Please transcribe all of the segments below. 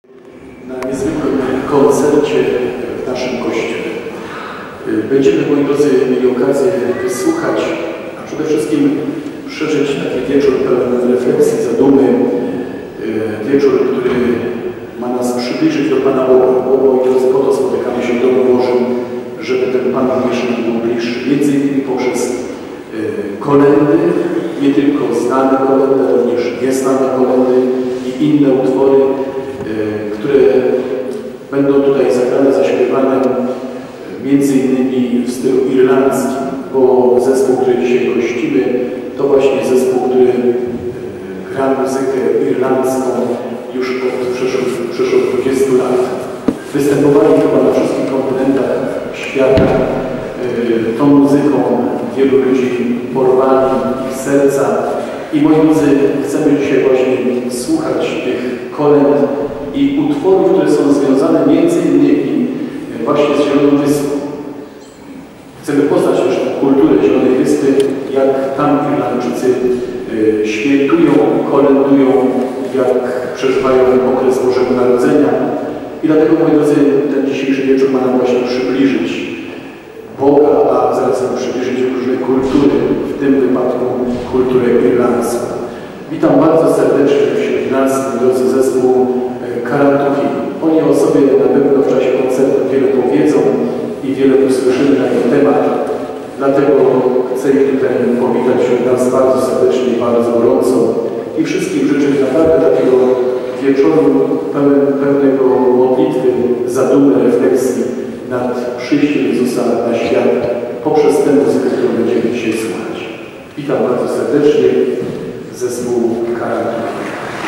Na niezwykłym koncercie w naszym kościele. Będziemy, moi drodzy, mieli okazję wysłuchać, a przede wszystkim przeżyć taki wieczór pełen refleksji, zadumy. Wieczór, który ma nas przybliżyć do Pana Boga. Bo, moi drodzy, po to spotykamy się w Domu Bożym, żeby ten Pan również był bliższy. Między innymi poprzez kolędy, nie tylko znane kolędy, ale również nieznane kolędy i inne utwory, które będą tutaj zagrane, zaśpiewane między innymi w stylu irlandzkim, bo zespół, który dzisiaj gościmy, to właśnie zespół, który gra muzykę irlandzką już od przeszło 20 lat. Występowali chyba na wszystkich kontynentach świata. Tą muzyką wielu ludzi porwali ich serca. I moi drodzy, chcemy dzisiaj właśnie słuchać tych kolęd i utworów, które są związane między innymi właśnie z Zieloną Wyspą. Chcemy poznać też kulturę Zielonej Wyspy, jak tam Irlandczycy świętują, kolędują, jak przeżywają okres Bożego Narodzenia. I dlatego, moi drodzy, ten dzisiejszy wieczór ma nam właśnie przybliżyć Boga, a zarazem przybliżyć różne kultury, w tym wypadku kulturę irlandzką. Witam bardzo serdecznie wśród nas, moi drodzy, zespół Karantuchy. Oni o sobie na pewno w czasie koncertu wiele powiedzą i wiele usłyszymy na ten temat. Dlatego chcę ich tutaj powitać wśród nas bardzo serdecznie i bardzo gorąco i wszystkim życzyć naprawdę takiego wieczoru pełnego modlitwy, zadumy, refleksji nad przyjściem Jezusa na świat poprzez tę muzykę, którą będziemy dzisiaj słuchać. Witam bardzo serdecznie zespół Karantuchy.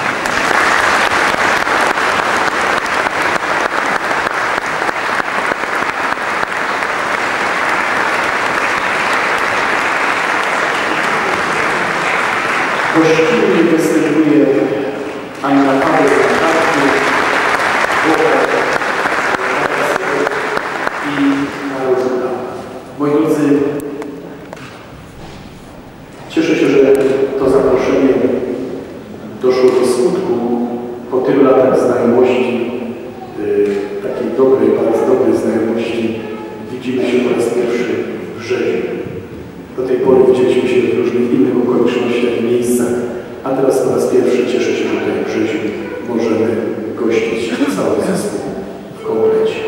Gościnnie występuje Anna Paweł i Maruszka. Moi drodzy, cieszę się, że to zaproszenie doszło do skutku po tylu latach znajomości, takiej dobrej, bardzo dobrej znajomości. Widzimy się po raz pierwszy w Brzeziu. Do tej pory widzieliśmy się w różnych innych okolicznościach i miejscach, a teraz po raz pierwszy cieszę się, że tutaj w Brzeziu możemy gościć cały zespół w komplecie.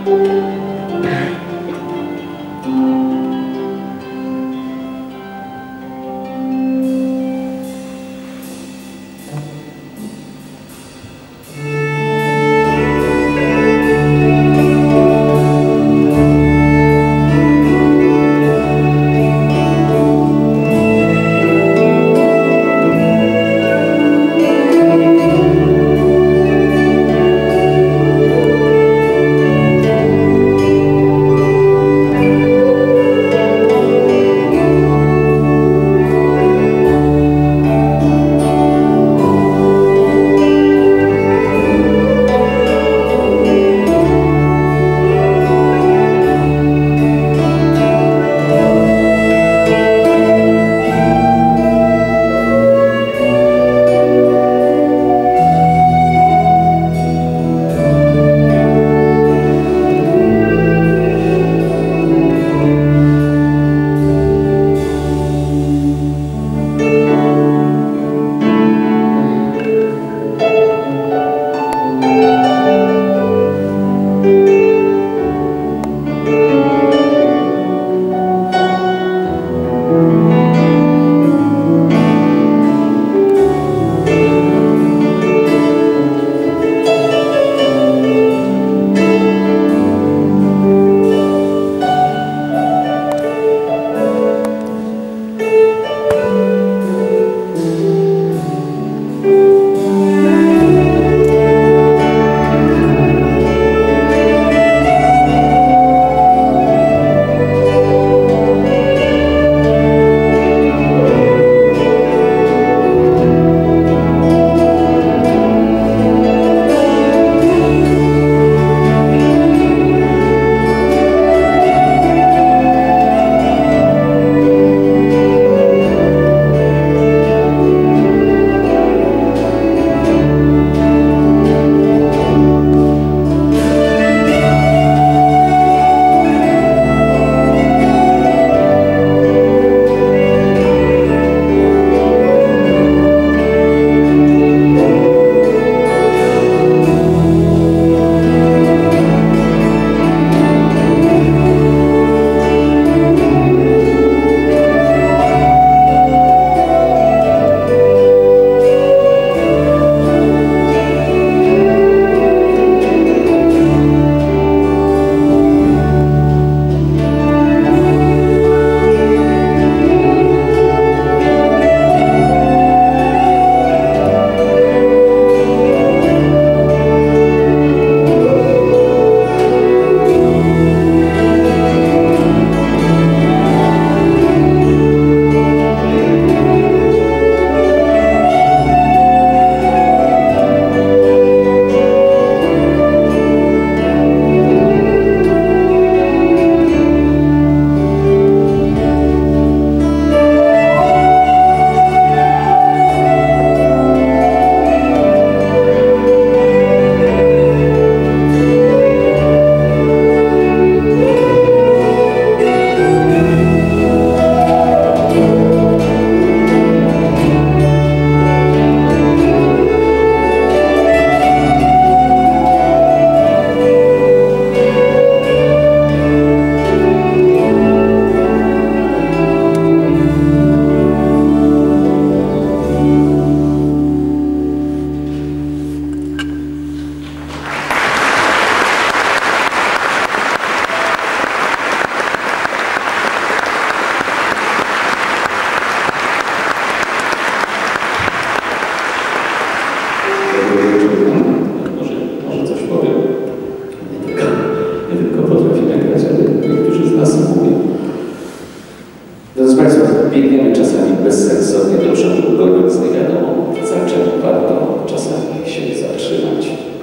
biegniemy czasami bezsensownie do przodu, gorąc nie wiadomo, za czym warto czasami się zatrzymać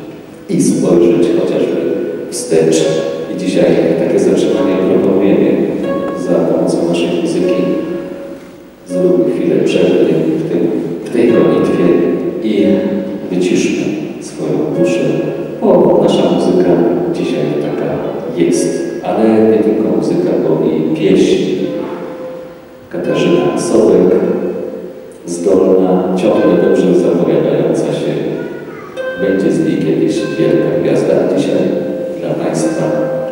i spojrzeć chociażby wstecz. I dzisiaj takie zatrzymanie proponujemy za pomocą naszej muzyki. Zróbmy chwilę przerwy w tej modlitwie i wyciszmy swoją duszę, bo nasza muzyka dzisiaj taka jest. Ale nie tylko muzyka, bo i pieśń. Katarzyna Sobek, zdolna, ciągle dobrze zapowiadająca się. Będzie z niej kiedyś wielka gwiazda, dzisiaj dla Państwa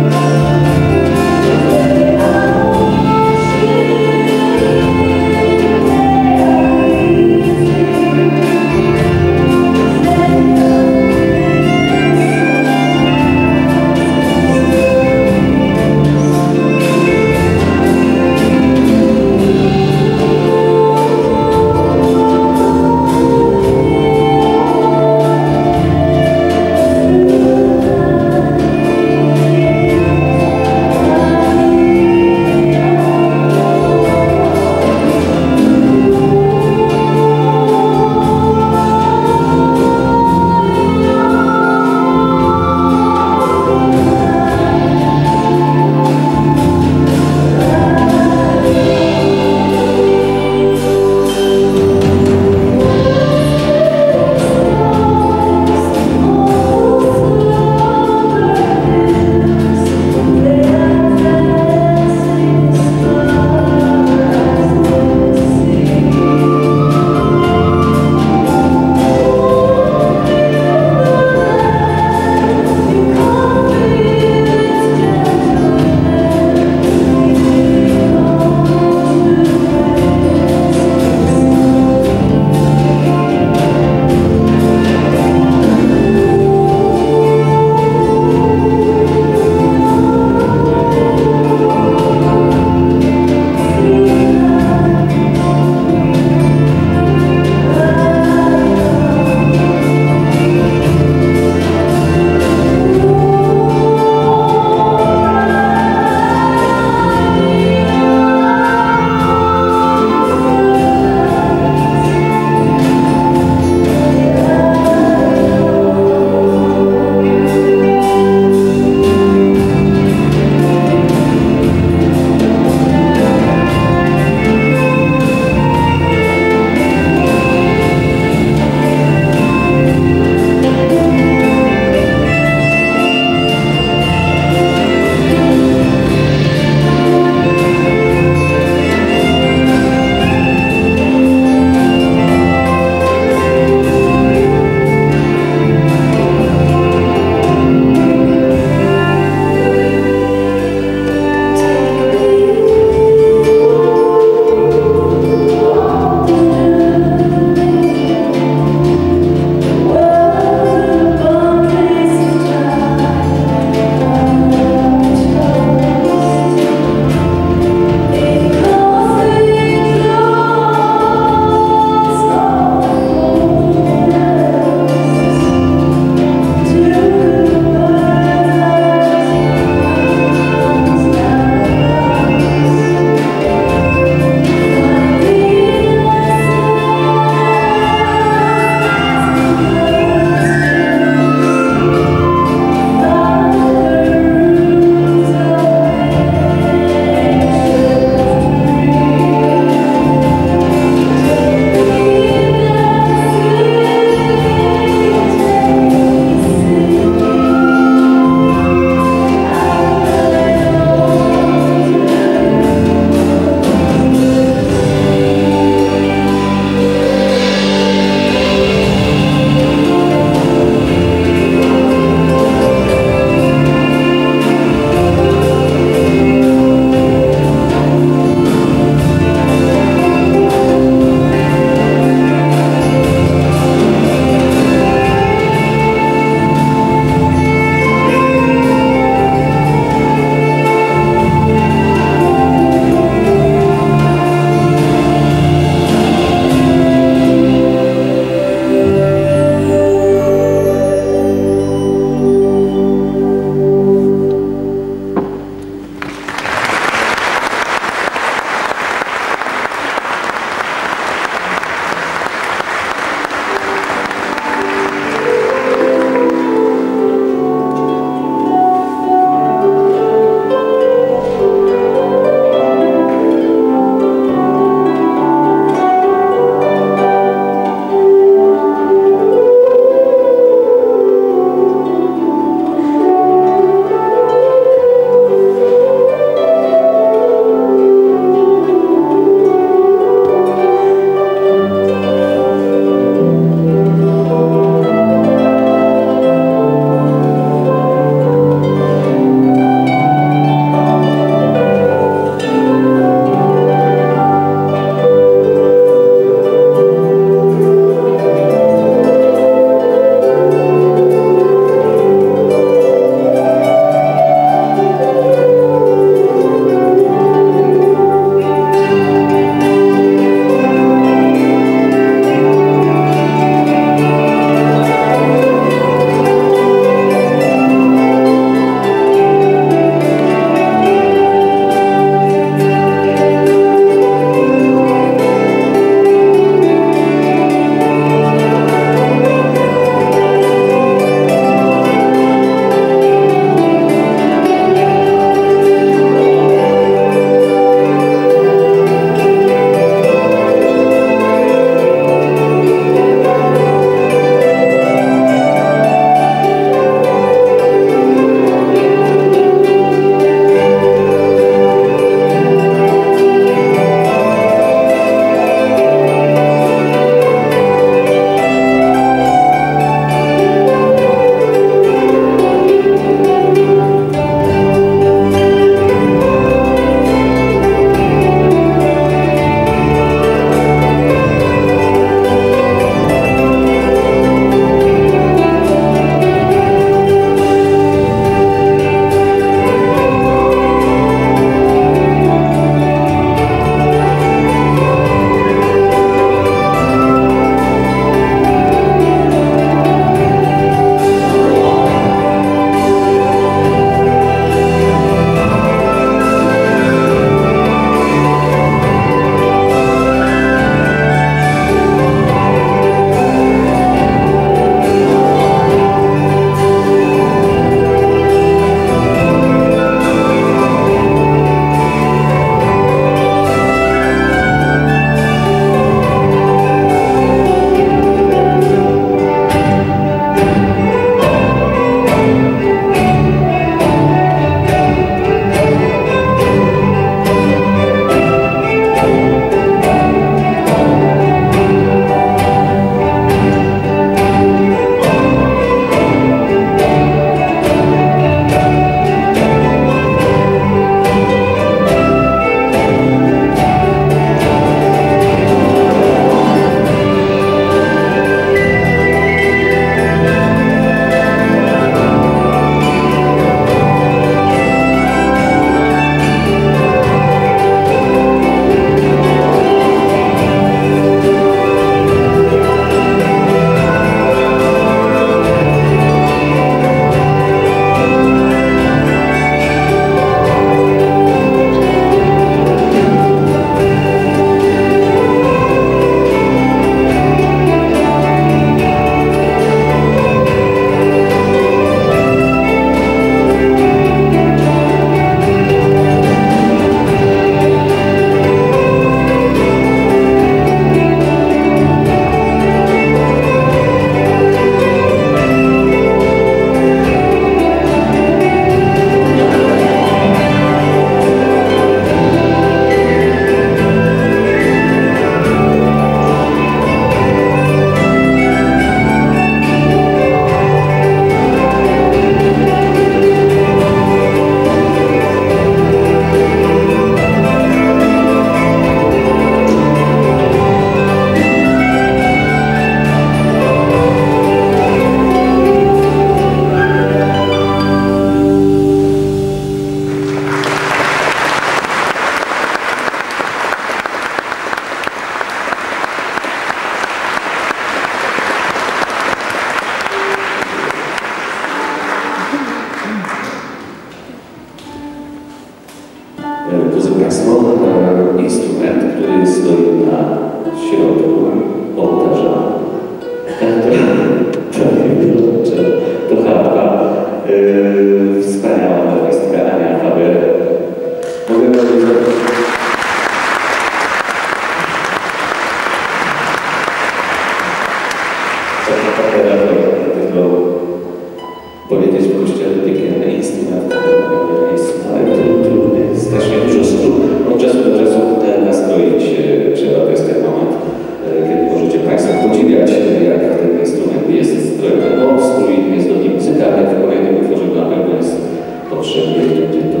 operator, dlatego powiedzieć w kościele piekielny instrument, ale trudny jest strasznie dużo strun. Od czasu do czasu nastroić trzeba, to jest ten moment, kiedy możecie Państwo podziwiać, jak ten instrument jest strojny. Bo strój jest do niej muzykalny, w kolejnym utworze na pewno jest potrzebny i będzie to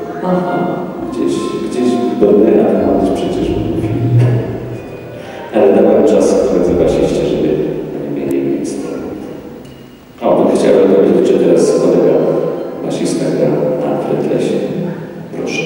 gdzieś Bernera ma być przecież mówi. Ale dałem czas koledze basiście, żeby mieli instrument. O, bym chciał powiedzieć, że teraz kolega basista gra na fretlesie. Proszę.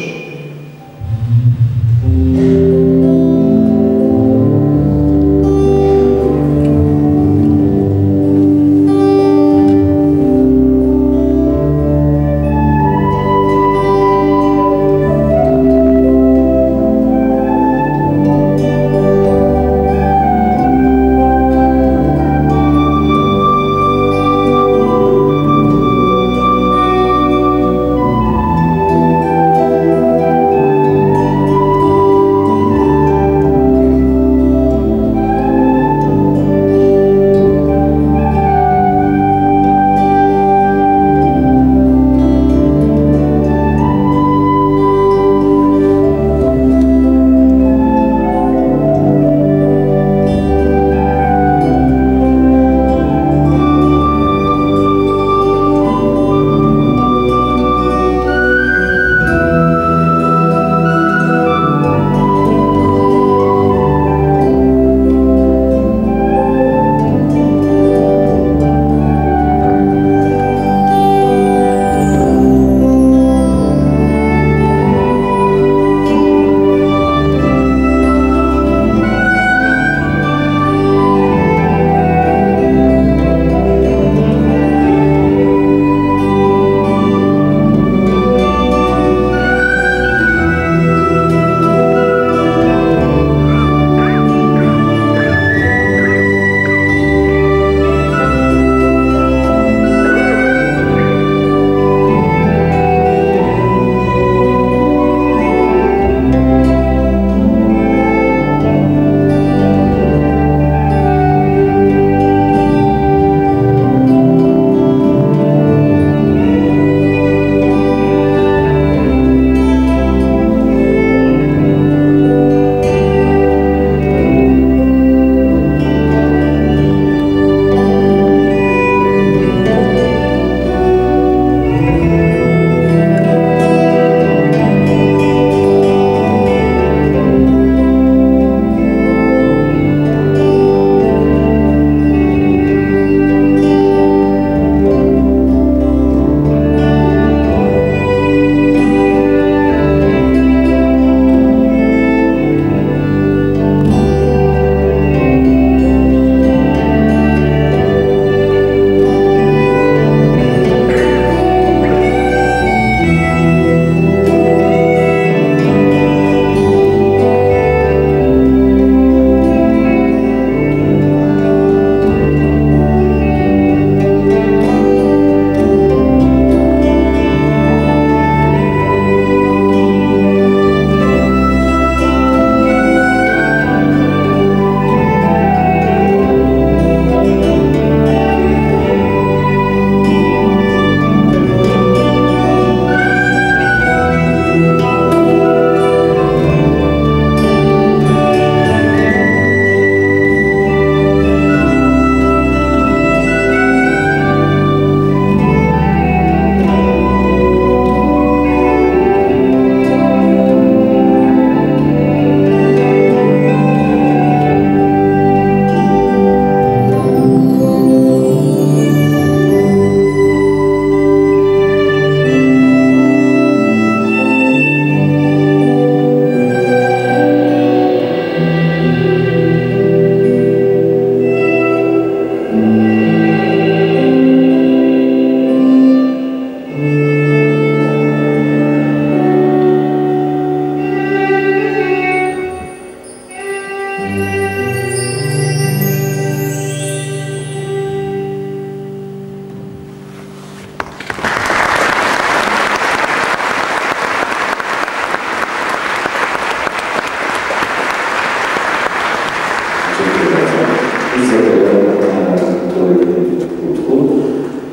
Dziękuję bardzo. I za to,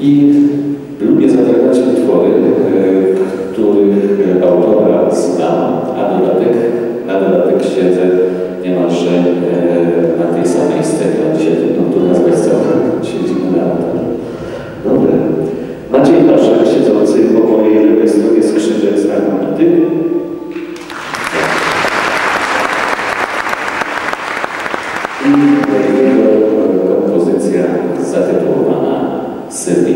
I lubię zagrać utwory, których autora znam, a na dodatek siedzę niemalże na tej samej scenie. On się trudno tu nazwać całkiem, siedzimy na altarze. Dobra. Maciej Paszek, siedzący po mojej lewej stronie skrzyżek z harmonity. I jego kompozycja zatytułowana Syrii.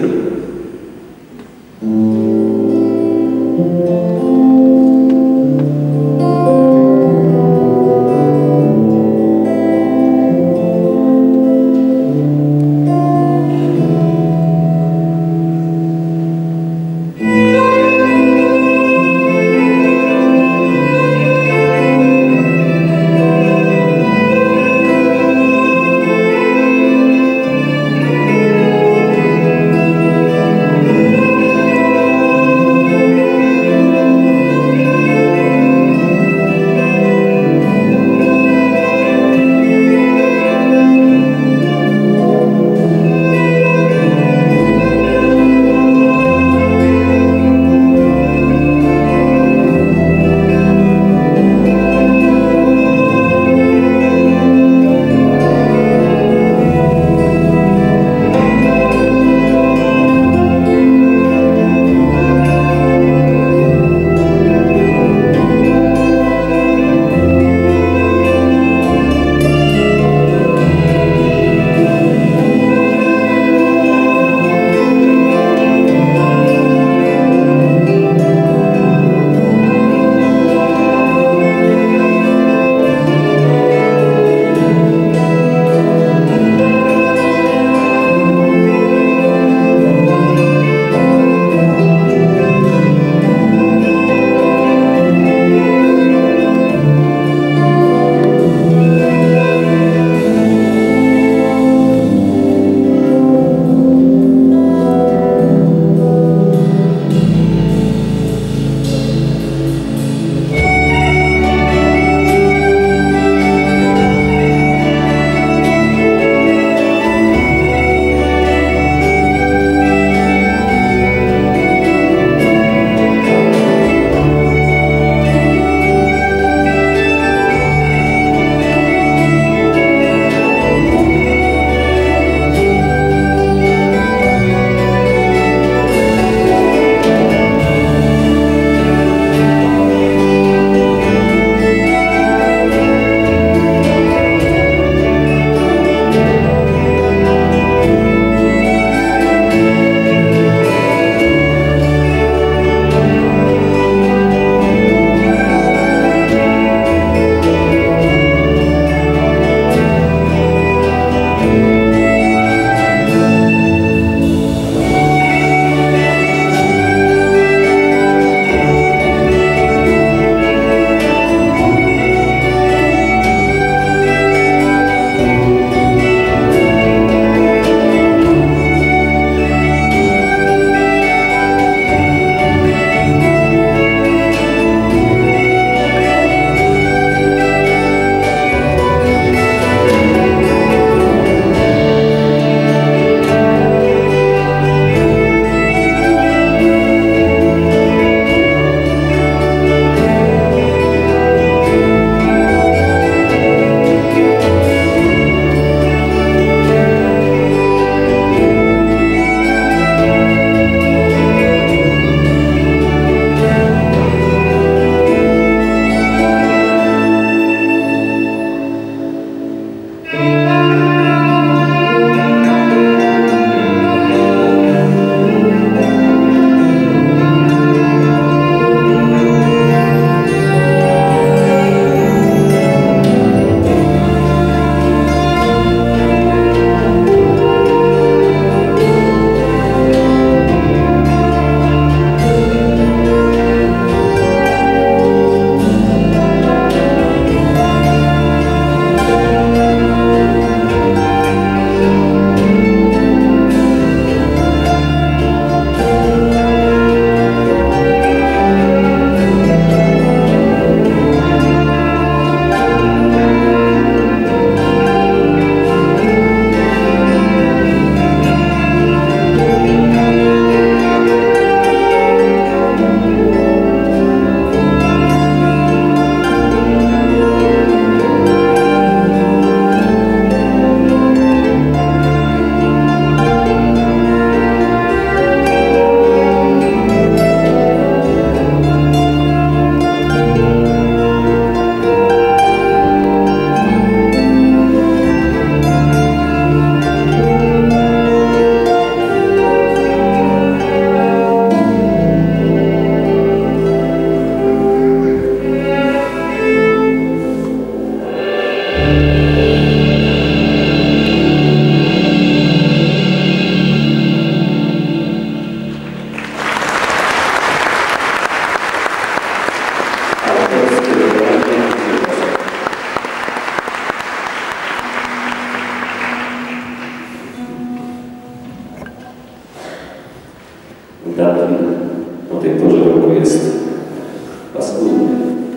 Radwin o tej porze roku jest paskudny.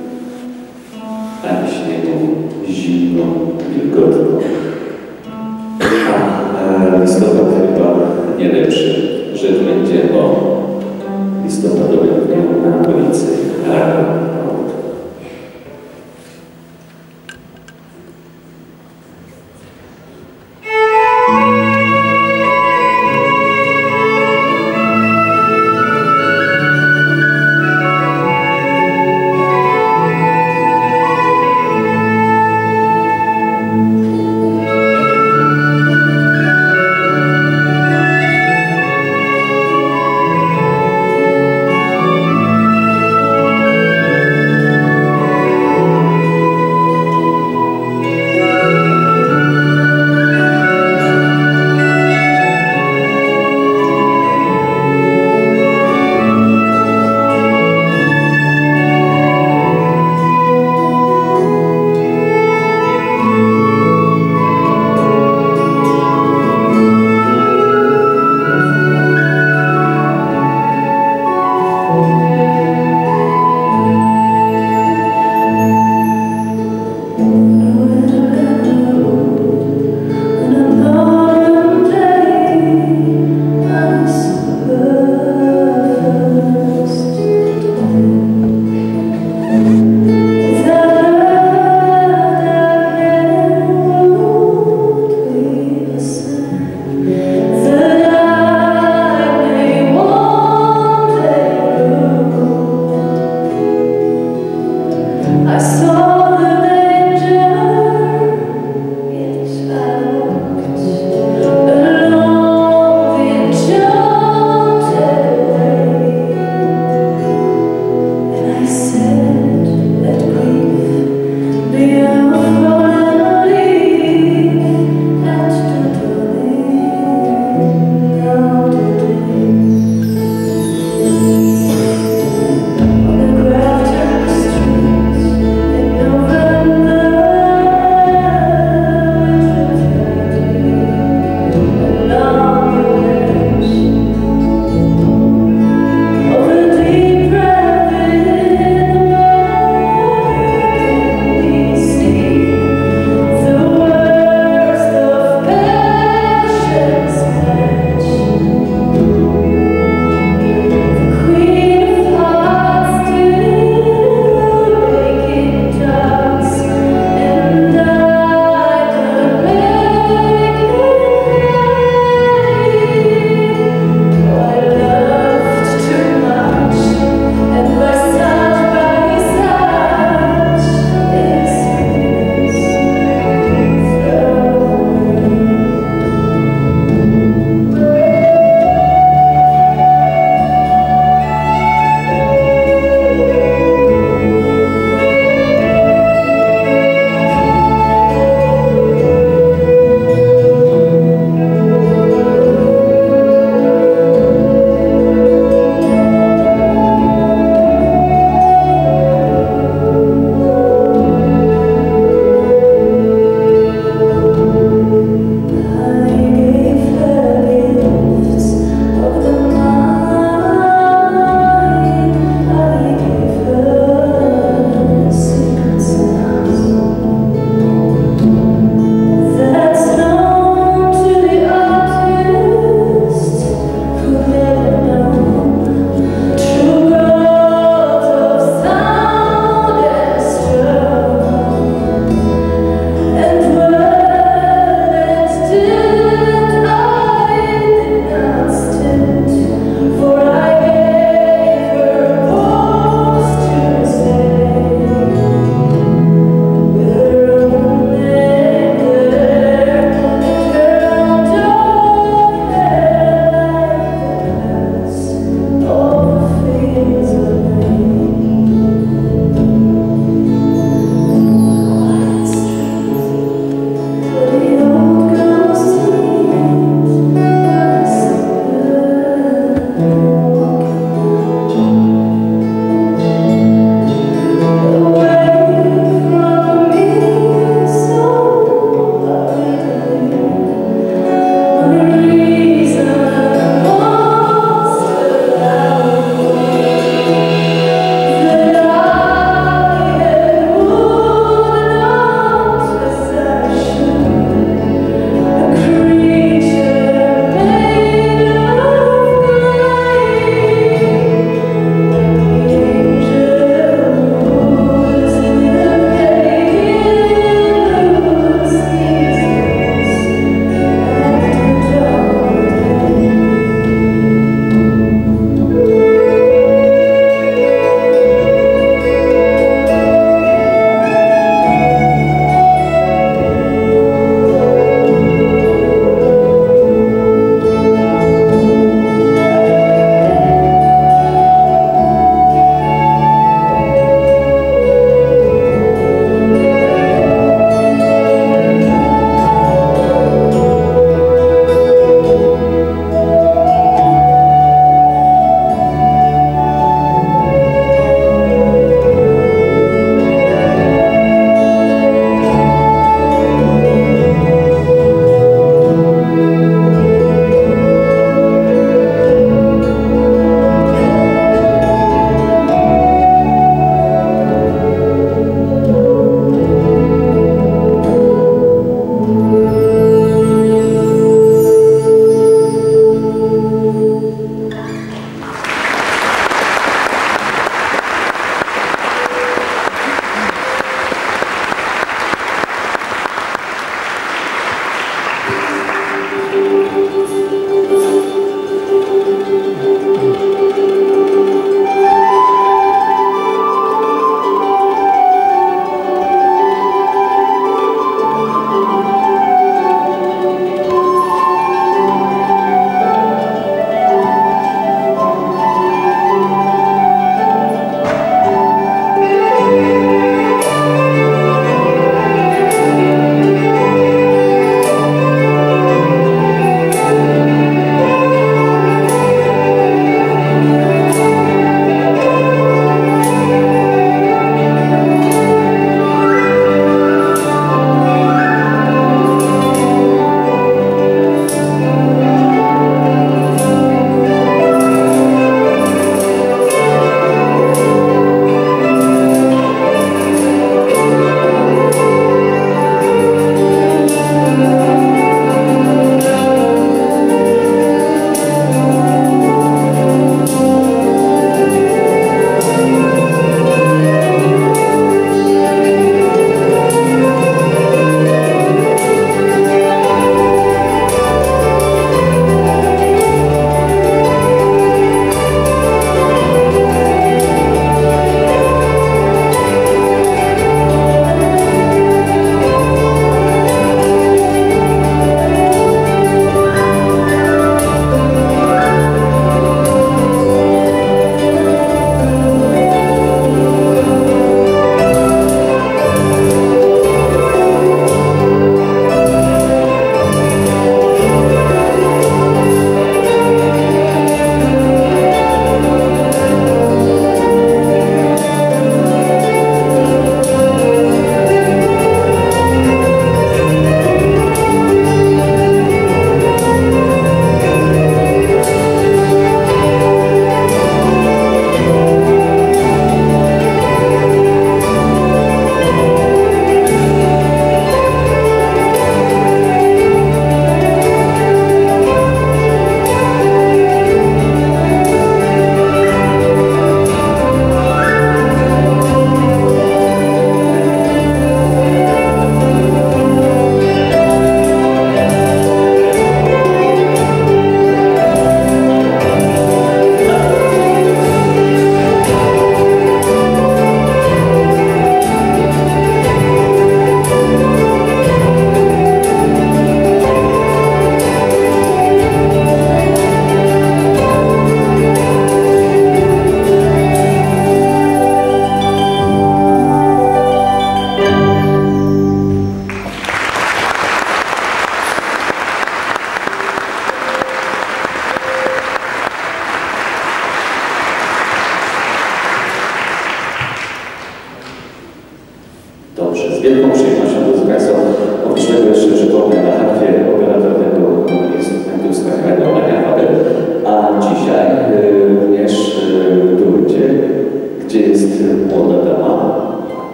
Ani śniegu, zimno, wilgotno. A listopad chyba nie lepszy, że będzie o listopadowym dniu na ulicy Raka.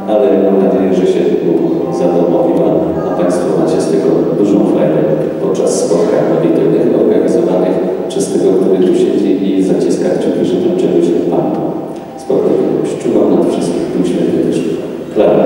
ale mam nadzieję, że się zadomowiła, a Państwo macie z tego dużą frajdę podczas spotkań modlitewnych organizowanych przez tego, który tu siedzi i zaciska kciuki, żeby czegoś się Pan spotkał. Czuwam nad wszystkim, Duch Święty też. Klara.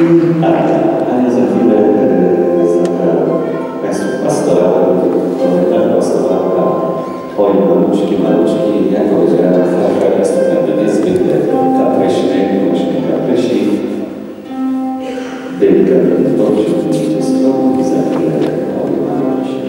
Ale za chwilę zabrał Państwu pastorała, komentarz pastorała. Oj, maluczki, jak powiedziałem, Warszawa jest naprawdę niezwykle kapryśny, właśnie kapryśni. Delikatnie dobrze, będzie stroną i za chwilę oj, maluczki.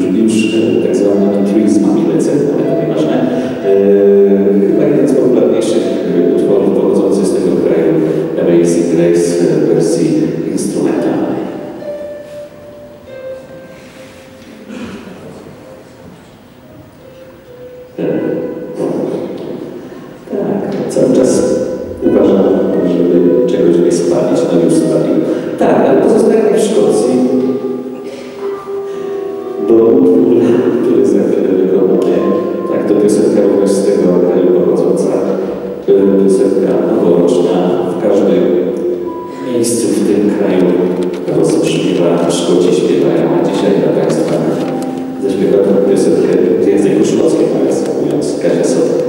już tak zwany truizmami lecę, ale to nieważne. Chyba jeden z popularniejszych utworów pochodzących z tego kraju, Amazing Grace w wersji instrumentalnej. Tak, cały czas uważam, żeby czegoś nie spalić, no już spalił. Tak, ale pozostanie w Szkocji, bo utwór, który za chwilę wykonamy, tak, to piosenka również z tego kraju pochodząca, piosenka noworoczna. W każdym miejscu w tym kraju rozbrzmiewa, Szkoci śpiewają, a dzisiaj dla Państwa zaśpiewa tę piosenkę w języku szkockim, mówiąc Kazia Sotek.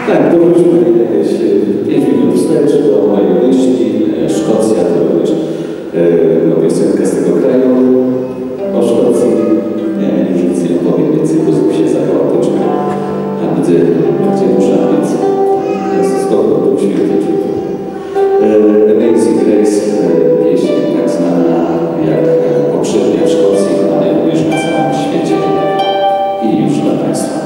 Tak, powróćmy 5 minut wstecz do mojej myśli. Szkocja to również piosenka z tego kraju. O Szkocji już nic nie opowiem, więcej mózg się zachwałtyczny. A gdzie dusza, więc jest spoko, był świetny człowiek. Amazing Grace, pieśń tak znana jak poprzednia w Szkocji, ale również na całym świecie. I już dla Państwa.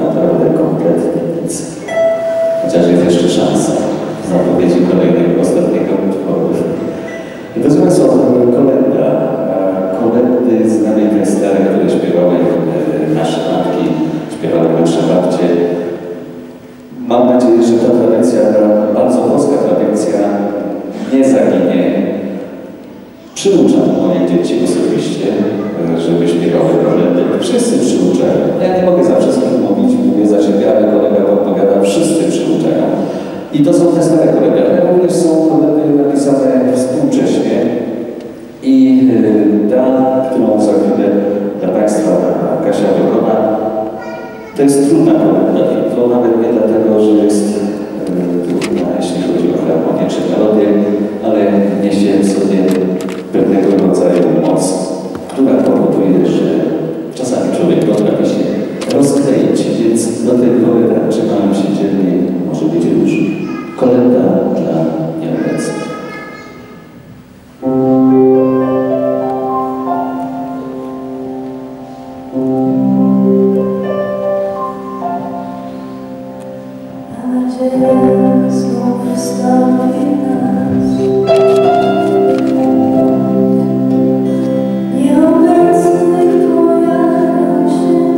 naprawdę kompletnie nic. Chociaż jest jeszcze szansa zapowiedzi kolejnego, ostatniego utworu. Drodzy Państwo, kolenda. Kolendy znanej tej stare, które śpiewały nasze matki, śpiewały nasze babcie. Mam nadzieję, że ta tradycja, ta bardzo polska tradycja nie zaginie. Przyuczam moje dzieci osobiście, żeby śpiewały kolendy. Wszyscy przyuczają. Ja nie mogę za wszystkich mówić, mówię za siebie, ale kolega odpowiada, wszyscy przyuczają. I to są te stare kolendy, ale również są kolendy napisane współcześnie. I ta, którą za chwilę dla Państwa Kasia wykona, to jest trudna kolenda. I to nawet nie dlatego, że jest trudna, jeśli chodzi o harmonię czy melodię, ale niesie w sobie pewnego rodzaju moc, która powoduje, że czasami człowiek potrafi się rozkleić, więc do tej pory trzymałem się dzielnie, może być już kolenda dla nieobecnych. Nieobecnych pojawią się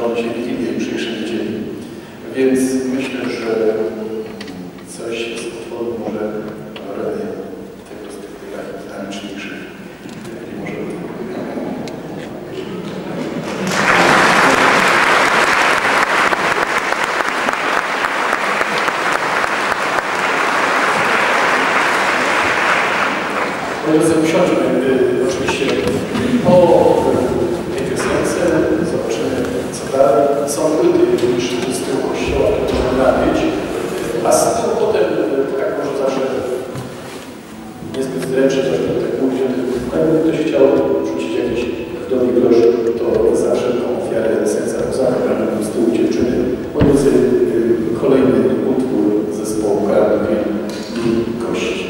rządzie i w innej jutrzejszej niedzieli. Więc myślę, że coś z utworu może tego z tych dynamiczniejszych, jaki może być. Usiądźmy oczywiście po tej piosence, zobaczymy co dalej. Są płyty niż z tyłu kościoła, które można nabyć, a z tyłu potem, tak może zawsze niezbyt zręcznie, że tak mówię, jakby ktoś chciał rzucić jakiś wdowi grosz, to za wszelką ofiarę serca zabrano z tyłu dziewczyny, mówiący kolejny utwór zespołu Karoliny i Gości.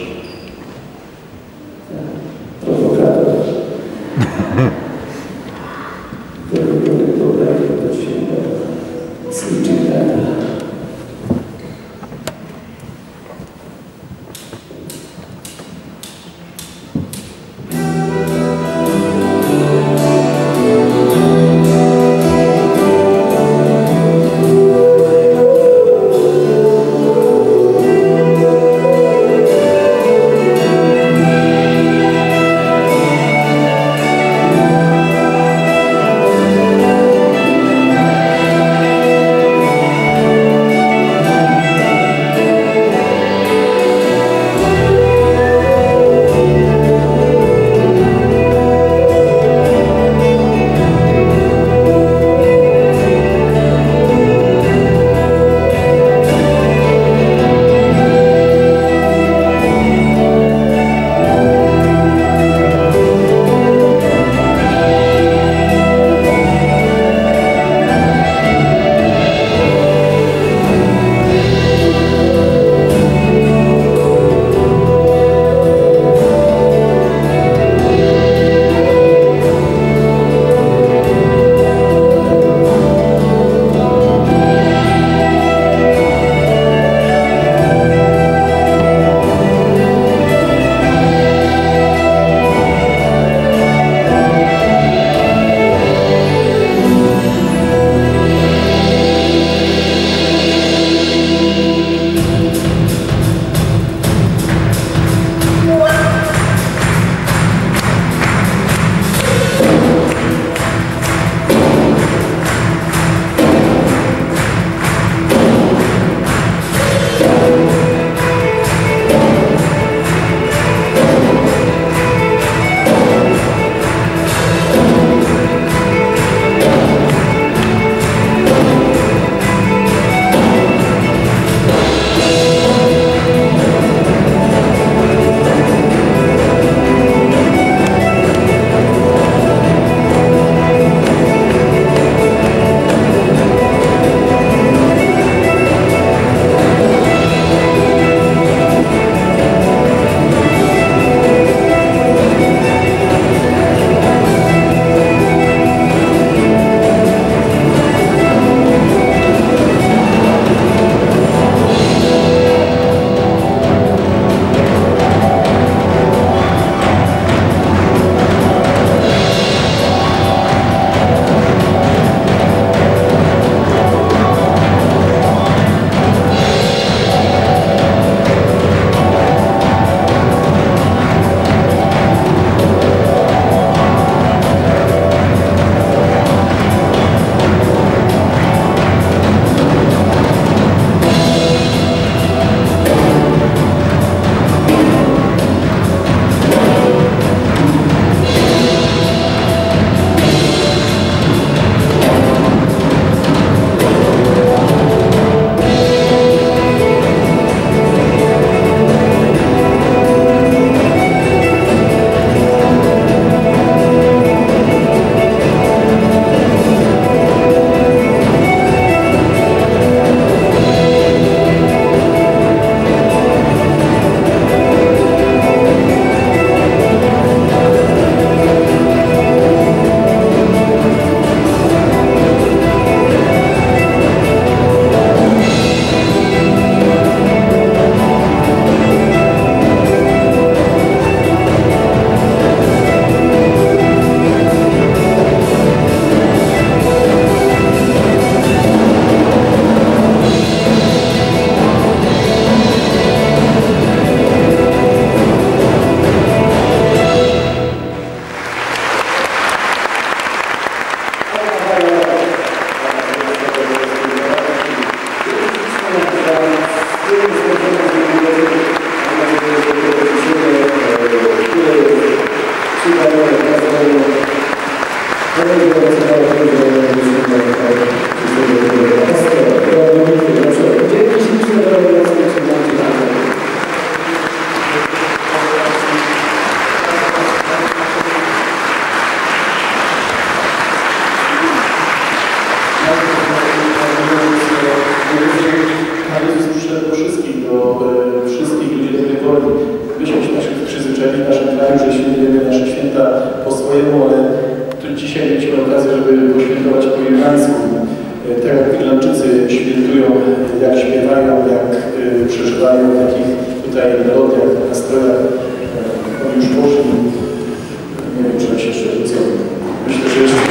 swojemu, ale tu dzisiaj mieliśmy okazję, żeby poświętować po irlandzku. Tak jak Irlandczycy świętują, jak śpiewają, jak przeżywają, w jakich tutaj melodiach, nastrojach oni już poszli. Nie wiem, czy się jeszcze rzucą. Myślę, że jeszcze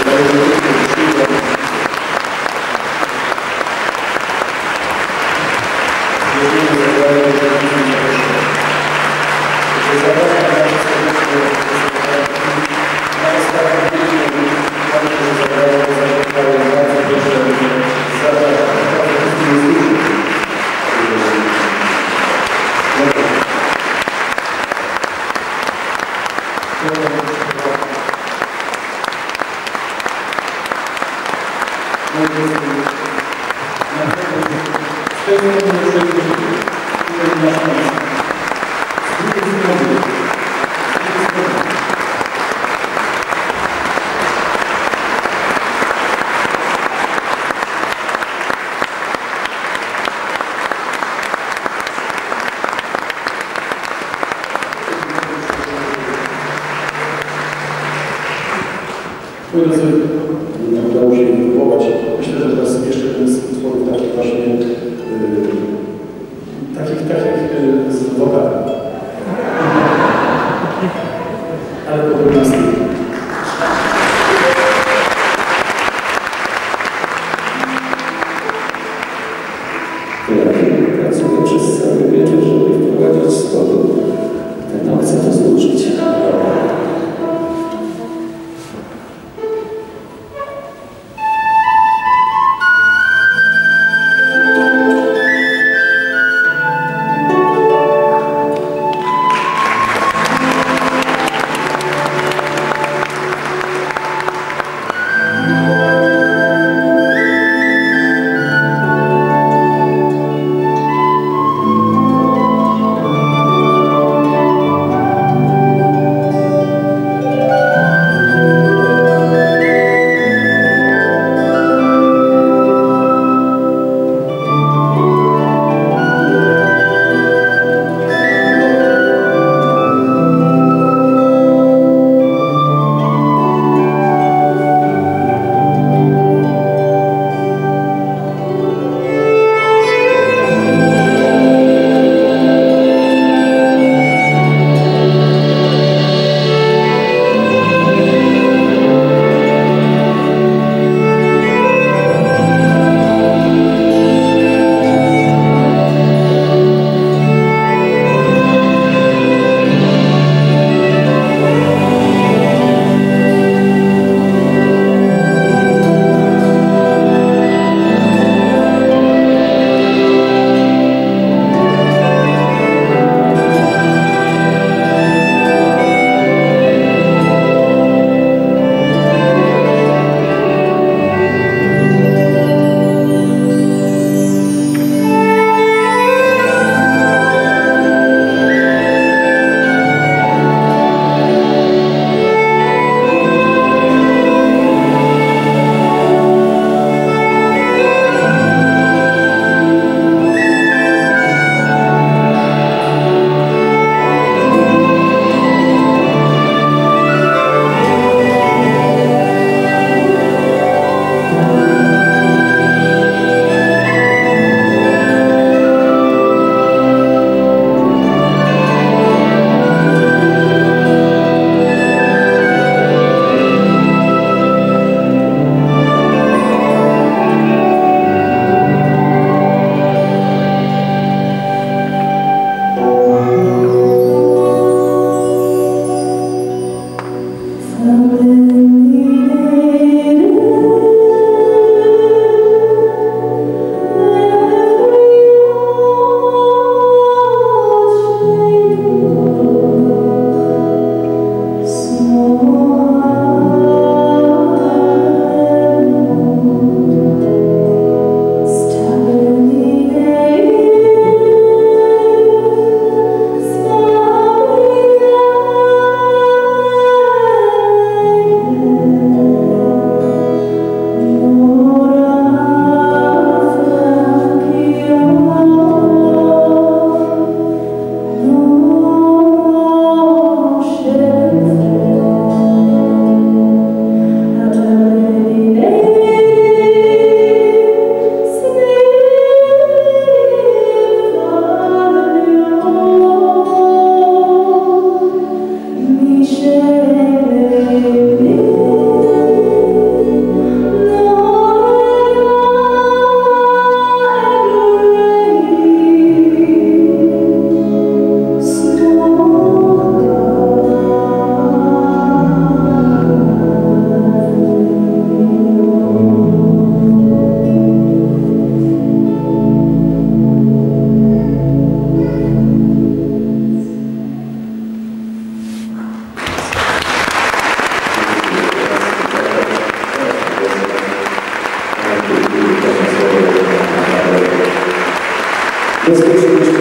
udało się wywołać. Myślę, że teraz jeszcze ten z utworów takich właśnie z wokalem. Ale podobnie z tym. Pracuję przez cały wieczór, żeby wprowadzić z spodu ten akcent zużyć. Rozpoczęliśmy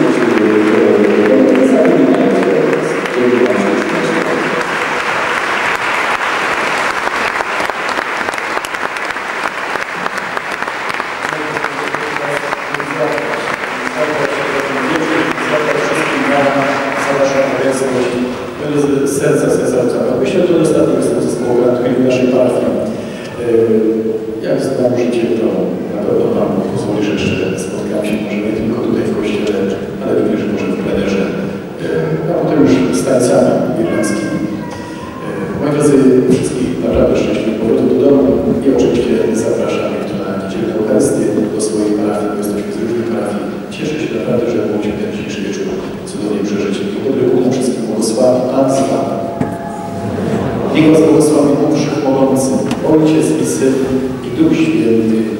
Myślę, że ostatnio jestem zespołu w naszej parafii. Jak znam życie, to na pewno Pan pozwoli, że jeszcze spotkam się może nie tylko tutaj w kościele, ale również może w plenerze, a potem już stańcami irlandzkimi. Moi drodzy, wszystkich naprawdę szczęśliwych powrotu do domu i oczywiście zapraszamy jutro na niedzielę Eucharystię do swojej parafii, bo jesteśmy z różnych parafii. Cieszę się naprawdę, że mogliśmy ten dzisiejszy wieczór cudownie przeżyć. Dobry Bóg nam wszystkim błogosławi, Pan z Panem. Niech Was błogosławi Bóg Wszechmogący, Ojciec i Syn i Duch Święty.